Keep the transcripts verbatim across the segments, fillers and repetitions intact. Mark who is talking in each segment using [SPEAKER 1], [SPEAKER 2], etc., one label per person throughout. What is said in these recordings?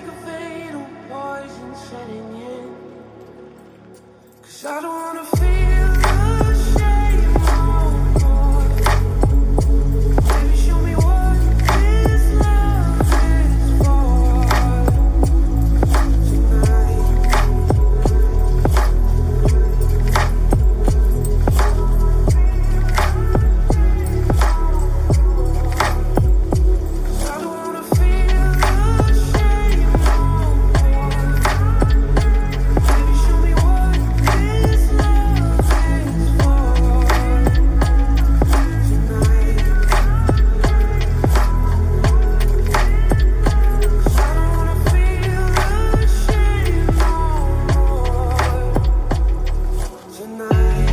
[SPEAKER 1] like a fatal poison setting in. Cause I don't wanna feel the shame no more. Baby, show me what this love is for tonight. Cause I don't wanna feel the shame no more. Baby, show me what this love is for tonight. Cause I don't wanna feel the shame no more tonight.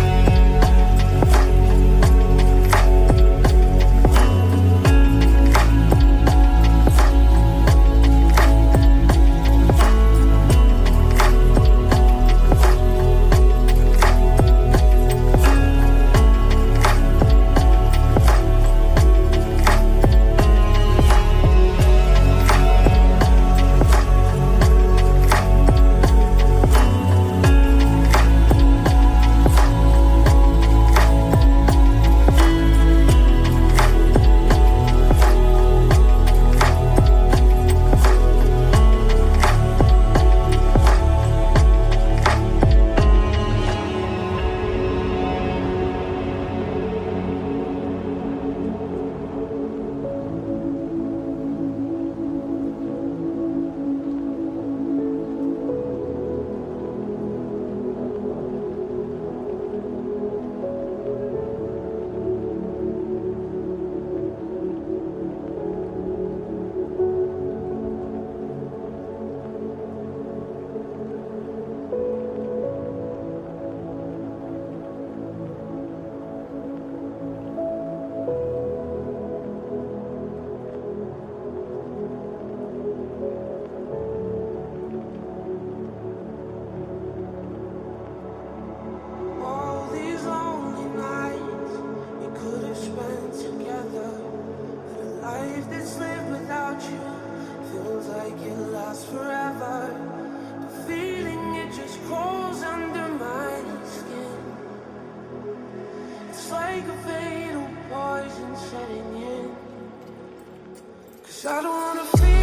[SPEAKER 1] All these lonely nights we could have spent together, but a life that's lived without you feels like it lasts forever. The feeling, it just crawls under my skin. It's like a fatal poison setting in. Cause I don't wanna feel